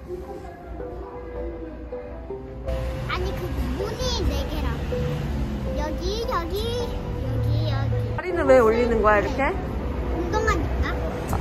아니 그 문이 4개라고. 여기. 다리는 왜 올리는 거야 이렇게? 운동하니까.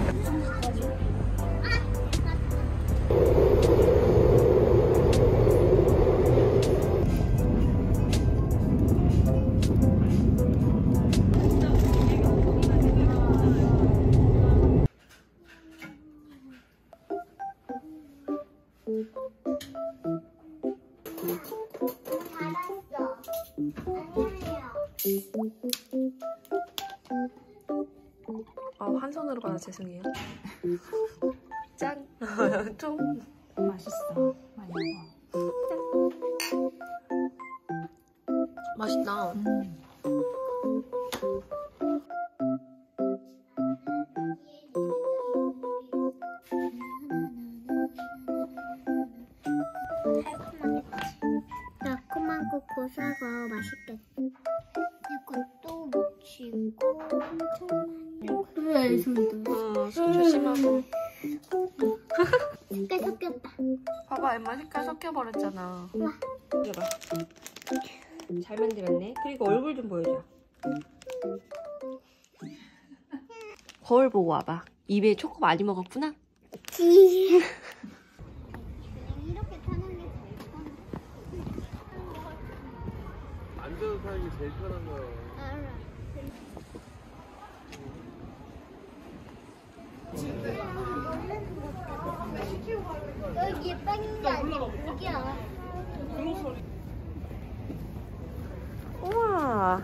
한 손으로 받아 죄송해요. 짠! 좀 맛있어. 많이 먹어. 맛있다. 달콤하고 고소하고 맛있겠다. 이것도 묻히고 왜 손도? 손 조심하고. 색깔 섞였다. 봐봐, 엠마 색깔 섞여버렸잖아. 우와. 봐봐. 잘 만들었네. 그리고 얼굴 좀 보여줘. 거울 보고 와봐. 입에 초코 많이 먹었구나? 그치. 그냥 이렇게 타는 게 제일 편해. 앉아서 타는 게 제일 편한 거야. 알아. 여기 빵인데 여기야. 우와.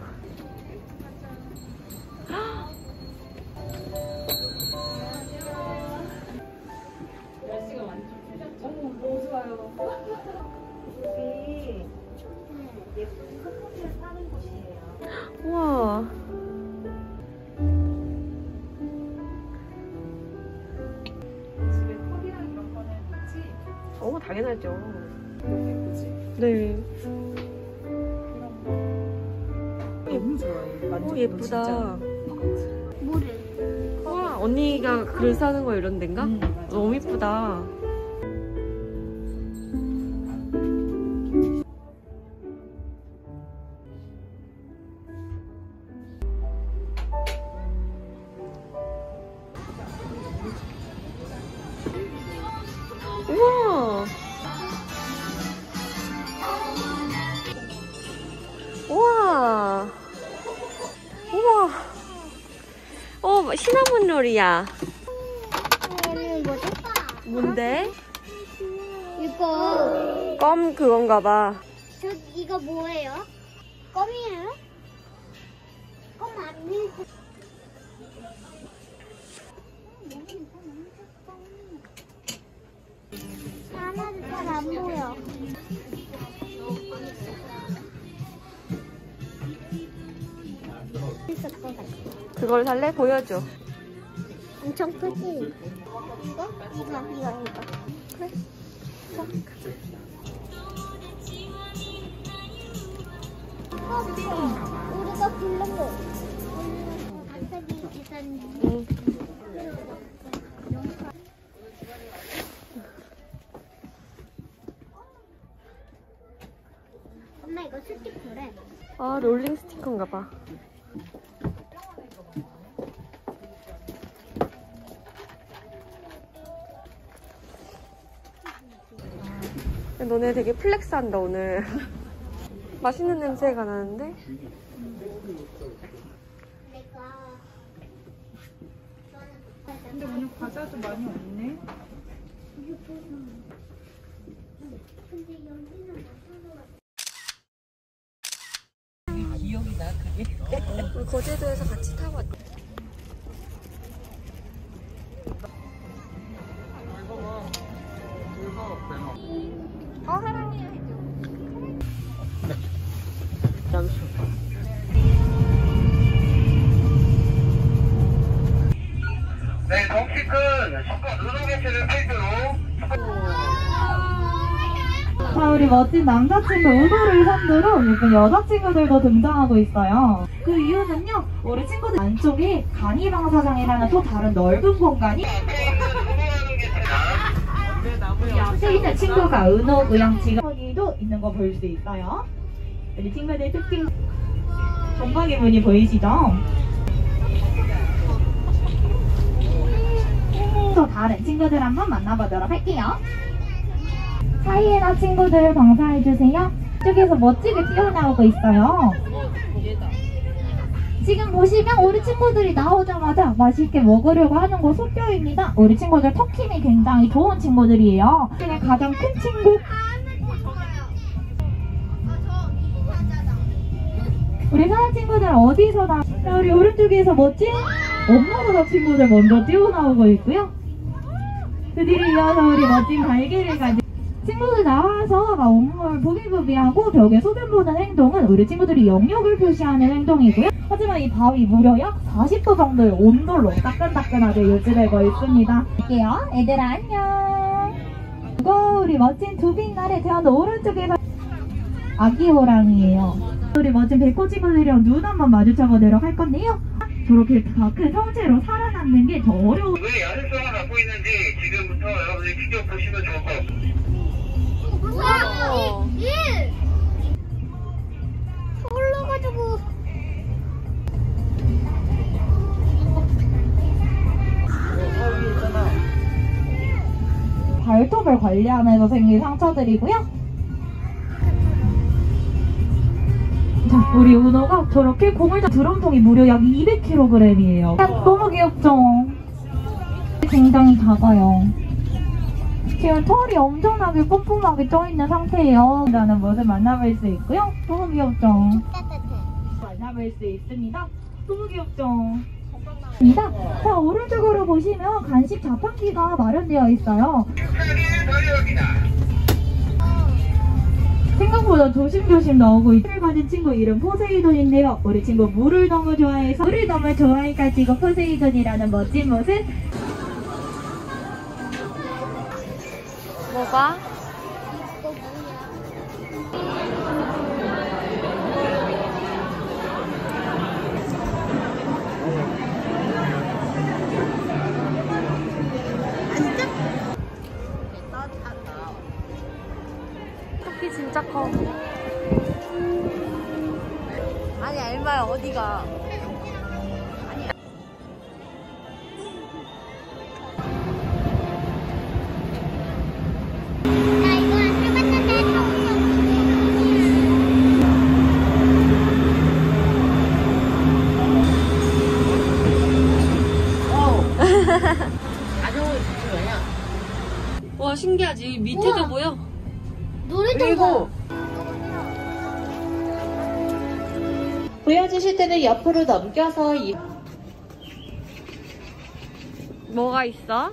날씨가 완전 풀렸죠? 너무 좋아요. 여기 예쁜 커플을 사는 곳이에요. 우와. 집에 컵이랑 이런 거는 있지? 당연하죠. 너무 예쁘지? 네. 너무 좋아해. 만져도 예쁘다. 뭐를? 우와, 언니가 글 사는 거 이런 데인가? 맞아. 너무 예쁘다. 우와. 우와. 우와. 시나몬 롤이야. 얘는 뭐지? 뭔데? 이거 껌 그건가 봐. 이거 뭐예요? 껌이에요? 껌 아니고. 하나도 잘 안 보여. 있을 것 같아. 그걸 살래? 보여줘. 엄청 크지? 이거? 이거. 그래. 우리가 부른 거. 갑자기 계산. 엄마 이거 스티커래. 아, 롤링 스티커인가 봐. 너네 되게 플렉스 한다 오늘. 맛있는 냄새가 나는데? 근데 오늘 과자도 많이 없네. 기억이 나 그게. 우리 거제도에서 같이 타고 왔다. 사랑해요 해줘. 잠시만. 네, 덩치 큰 슈퍼 누룽 개체를 필두로. 자, 우리 멋진 남자친구 우도를 상대로 예쁜 여자친구들도 등장하고 있어요. 그 이유는요, 우리 친구들 안쪽에 간이방사장이라는 또 다른 넓은 공간이 앞에 있는 누룽 개체가 왜 나무야? 상태에 있는 친구가 은호고요. 지금 여기도 있는 거 볼 수 있어요. 우리 친구들 특징 전방의 문이 보이시죠? 또 다른 친구들 한번 만나보도록 할게요. 사이에나 친구들 방사해주세요. 이쪽에서 멋지게 튀어나오고 있어요. 지금 보시면 우리 친구들이 나오자마자 맛있게 먹으려고 하는 거 소뼈입니다. 우리 친구들 턱힘이 굉장히 좋은 친구들이에요. 중에 가장 큰 친구 우리 사나 친구들 어디서 나 우리 오른쪽에서 멋진 엄마보다 친구들 먼저 뛰어나오고 있고요. 그들이 이어서 우리 멋진 발기를 가진 친구들 나와서 온물 부비부비하고 벽에 소변 보는 행동은 우리 친구들이 영역을 표시하는 행동이고요. 하지만 이 바위 무려 약 40도 정도의 온돌로 따끈따끈하게 유지되고 있습니다. 할게요. 얘들아 안녕. 그리고 우리 멋진 두빛날에 태어난 오른쪽에서 아기 호랑이에요. 우리 멋진 백호 친구들이랑 눈 한번 마주쳐보도록 할 건데요. 저렇게 다 큰 성체로 살아남는 게 더 어려워. 왜 야생성을 갖고 있는지 지금부터 여러분들이 직접 보시면 좋을 것 같습니다. 뭐야? 올라가지고. 발톱을 관리하면서 생긴 상처들이고요. 자, 우리 은호가 저렇게 공을 드럼통이 무려 약 200kg이에요. 너무 귀엽죠? 굉장히 작아요. 지금 털이 엄청나게 뿜뿜하게 쪄있는 상태예요. 라는 모습 만나볼 수 있고요. 너무 귀엽죠? 만나볼 수 있습니다. 너무 귀엽죠? 자, 오른쪽으로 보시면 간식 자판기가 마련되어 있어요. 생각보다 조심조심 나오고 물을 가진 친구 이름 포세이돈인데요. 우리 친구 물을 너무 좋아해서 물을 너무 좋아해가지고 포세이돈이라는 멋진 모습. 뭐가? 토끼 진짜 커. 아니 알마야 어디가? 나 이거 안 해봤는데 와 신기하지. 밑에도 우와. 보여. 놀이동산. 보여주실 때는 옆으로 넘겨서 뭐가 있어?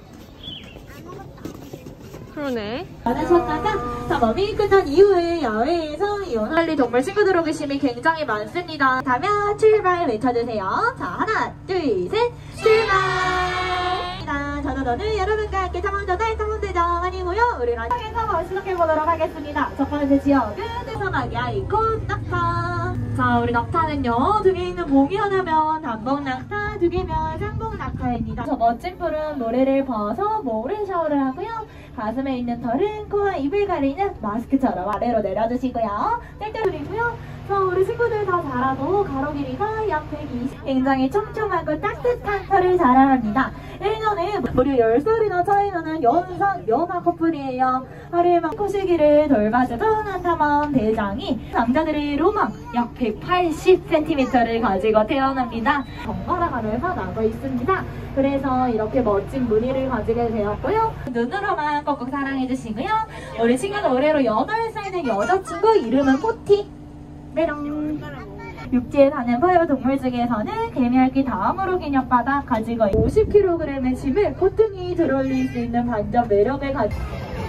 그러네. 많으셨다가 자, 머미 끝난 이후에 야외에서 이혼할리 동물 친구들 호기심이 굉장히 많습니다. 다면 출발 외쳐주세요. 자, 하나, 둘, 셋, 출발! 저는 오늘 여러분과 함께 탐험전을 탐험대장 아니고요. 우리 라디오에서 시작해보도록 하겠습니다. 첫 번째 지역은 대서막이 아이콘 낙타. 자, 우리 낙타는요, 두 개 있는 봉이 하나면 단봉 낙타, 두 개면 쌍봉 낙타입니다. 저 멋진 뿔은 모래를 벗어 모래 샤워를 하고요. 가슴에 있는 털은 코와 입을 가리는 마스크처럼 아래로 내려주시고요. 뗄때리고요. 우리 친구들 다 자라도 가로 길이가 약 120. 굉장히 촘촘하고 따뜻한 털을 자랑합니다. 예전에 무려 10살이나 차이 나는 연하 커플이에요. 하루에만 코시기를 돌봐주던 한탐험 대장이 남자들의 로망 약 180cm를 가지고 태어납니다. 번갈아 가면서 나고 있습니다. 그래서 이렇게 멋진 무늬를 가지게 되었고요. 눈으로만 꼭꼭 사랑해주시고요. 우리 친구는 올해로 8살 된 여자친구 이름은 포티. 메롱. 육지에 사는 포유동물 중에서는 개미핥기 다음으로 기념받아 가지고 50kg의 짐을 포통이 들어올릴 수 있는 반전 매력을 가지고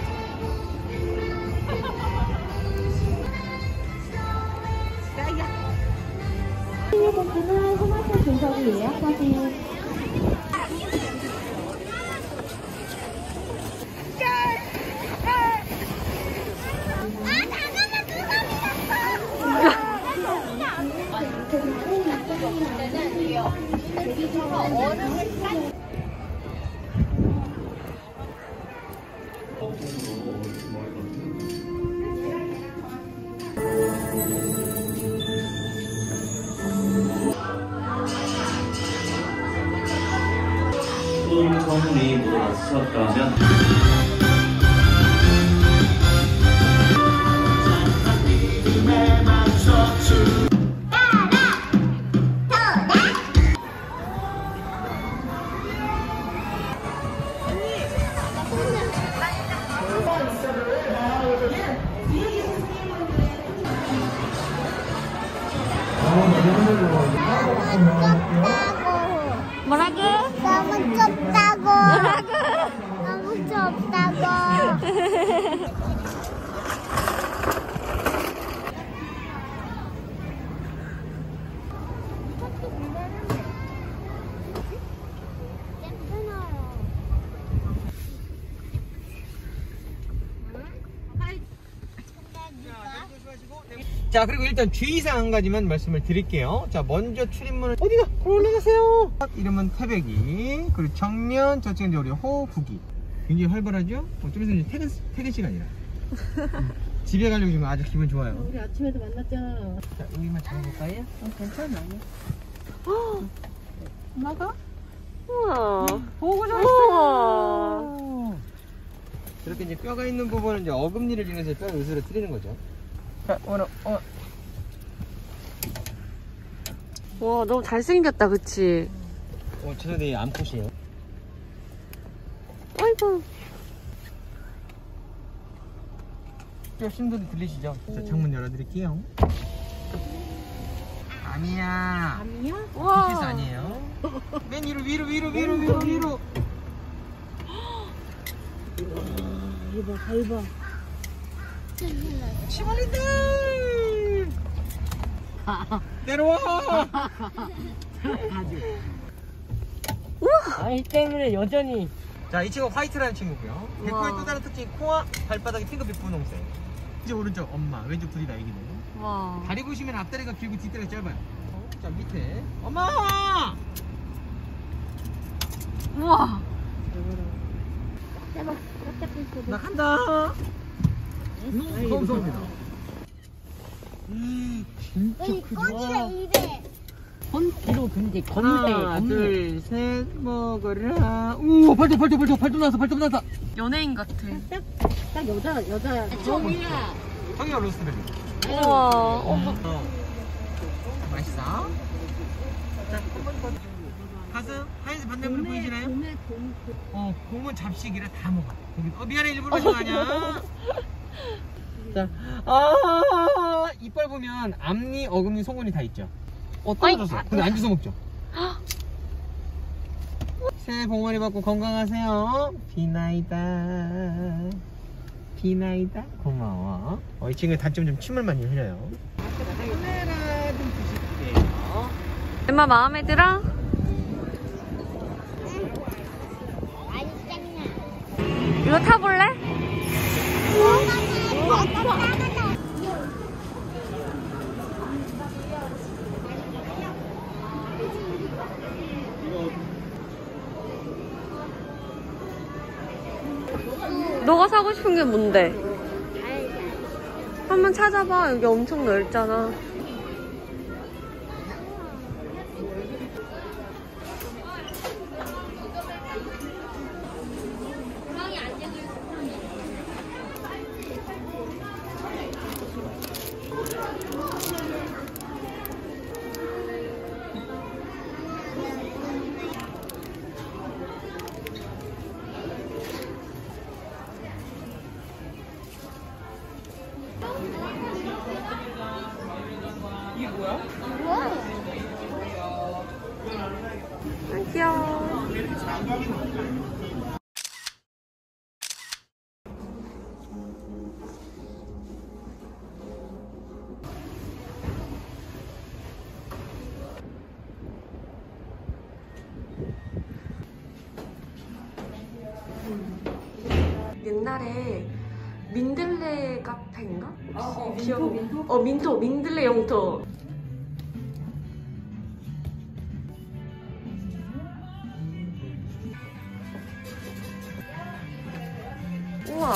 번째는 토마토 분석을 예약하세요. 손이 물었었다면 뭐라고? 너무 좁다고. 뭐라고? 너무 좁다고. 자, 그리고 일단 주의사항 한 가지만 말씀을 드릴게요. 자, 먼저 출입문을 어디가? 올라가세요. 이름은 태백이, 그리고 정면, 저쪽은 이제 우리 호국이. 굉장히 활발하죠? 좀 있으면 이제 퇴근 시간이라. 집에 가려고 지금 아주 기분 좋아요. 우리 아침에도 만났잖아. 자, 여기만 잡아볼까요? 괜찮아. 엄마가? 우와. 보고 우와. 이렇게 이제 뼈가 있는 부분은 이제 어금니를 이용해서 뼈를 으스러 트리는 거죠. 자, 오늘 와, 너무 잘생겼다, 그치? 죄송해요, 암컷이에요. 아이고. 뼈 신도리 들리시죠? 자, 창문 열어드릴게요. 아니야. 아니야? BTS 와. 아니에요. 맨 위로. 이봐, 잘 봐. 시벌린들 내려와. 아이 때문에 여전히. 자, 이 친구가 화이트라는 친구고요. 백호의 또 다른 특징이 코와 발바닥이 핑크빛 분홍색. 이제 오른쪽 엄마, 왼쪽 둘이 다 애기네. 와. 다리 보시면 앞다리가 길고 뒷다리가 짧아요. 자, 밑에 엄마. 우와. 나 간다. 너무 무서웁니다. 진짜 크다. 꺼지래 입에. 뒤로 근데 하나, 둘, 셋, 먹어라. 우와, 발톱 나왔어. 연예인 같아. 딱 여자야. 종이야. 형이가 로스트베리. 우와. 어머. 맛있어. 자, 가슴, 하얀색 반대편 보이시나요? 곰은 잡식이라 다 먹어. 미안해, 일부러 하는 거 아니야. 자, 이빨 보면 앞니, 어금니, 송곳니 다 있죠. 떨어졌어. 근데 안 주워 먹죠. 새해 복 많이 받고 건강하세요. 비나이다. 고마워. 이 친구의 단점 좀 침을 많이 흘려요. 카메라 좀 주실게요. 엄마 마음에 들어? 이거 타볼래? 너가 사고 싶은 게 뭔데? 한번 찾아봐. 여기 엄청 넓잖아. 이게 뭐야? 귀여워. 옛날에 민들레 카페인가? 민토, 민들레 영토. 우와.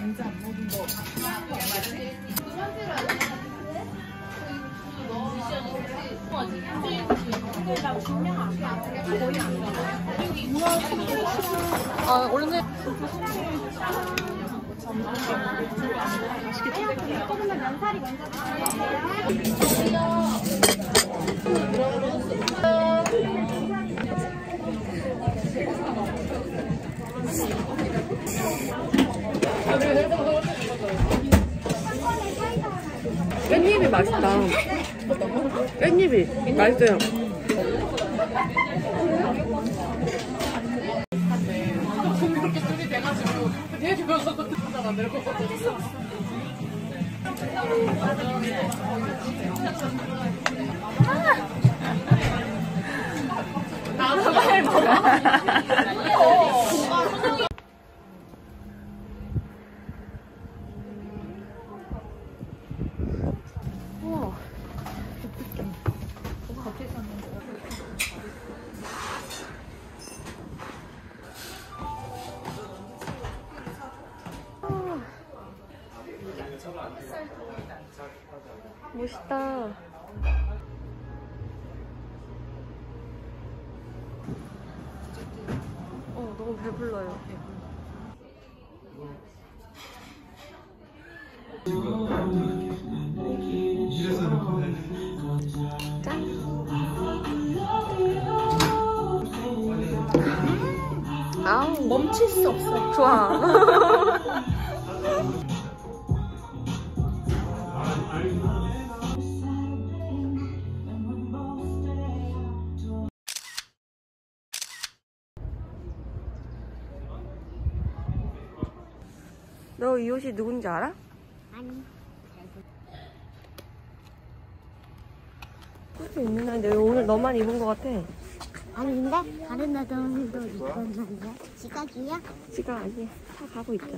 아, 오늘 조금만 면사리 먼저 드세요. 깻잎이 맛있다. 깻잎이 맛있어요. 나도 빨리 먹어. 우와. 멋있다. 너무 배불러요. 짠. 아우, 멈출 수 없어. 좋아. 너 이 옷이 누군지 알아? 아니. 옷이 있는 날인데 왜 오늘 너만 입은 것 같아? 아니 근데 다른 애들도 이건 말이야. 지각이야? 지가 아니야. 다 가고 있잖아.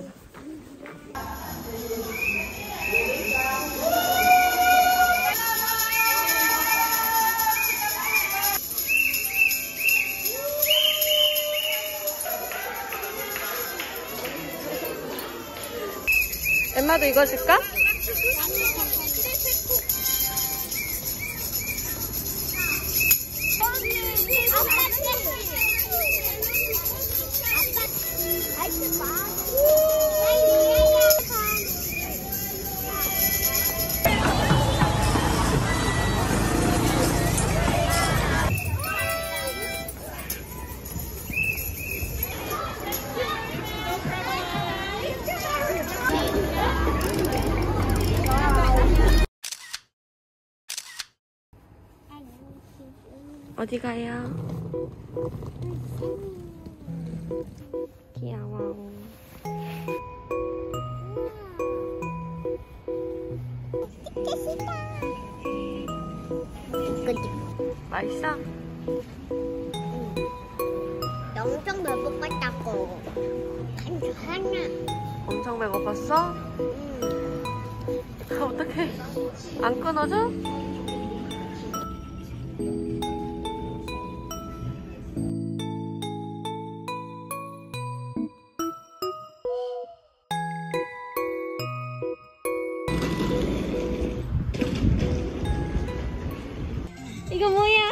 엠마도 이거 줄까? 어디 가요? 귀여워. 맛있어? 엄청 배고팠다고. 하나. 엄청 배고팠어? 어떡해. 안 끊어져? 이거 뭐야?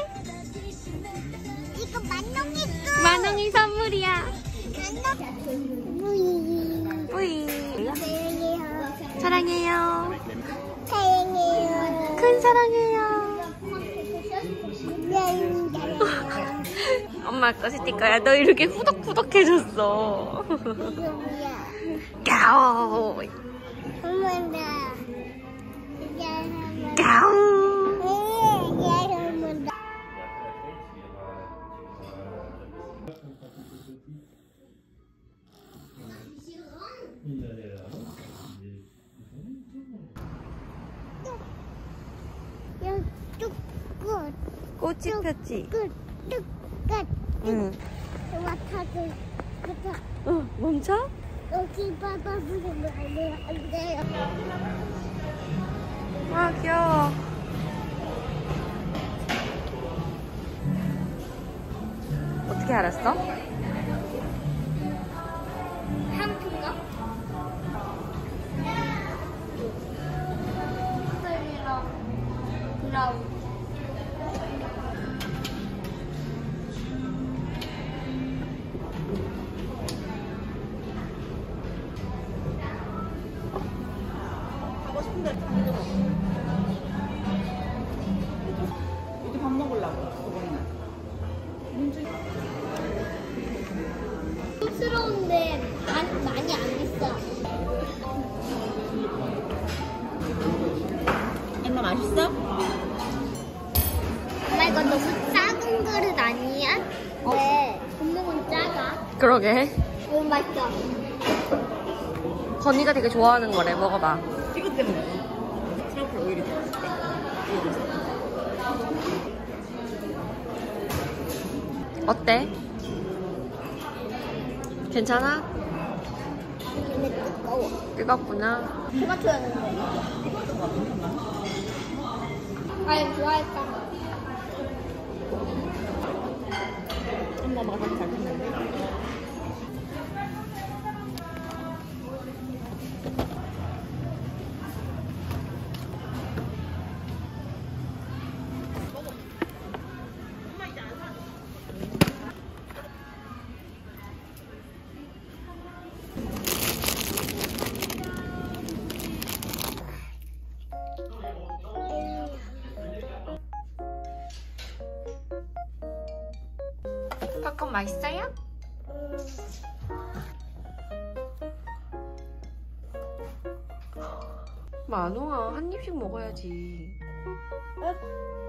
이거 만능이 만원이 선물이야. 뿌이. 뿌이. 사랑해요. 사랑해요. 사랑해요. 큰 사랑해요. 엄마 거 스티커야. 너 이렇게 후덕후덕해졌어. 이거 뭐야? 야오. 엄마다. 야오. 꽃이 폈지? 끝. 응. 멈춰? 여기 받아주면 안 돼요. 아, 귀여워. 어떻게 알았어? 한푼가? 그러게. 너무 맛있어. 건이가 되게 좋아하는 거래. 먹어봐. 이것 때문에 트러플 오일이 들어갔을 때. 어때? 괜찮아? 근데 뜨거워. 뜨겁구나. 토마토였는데. 아니, 좋아했다. 엄마가 잘 컸는데. 팝콘 맛있어요? 만우아, 한 입씩 먹어야지.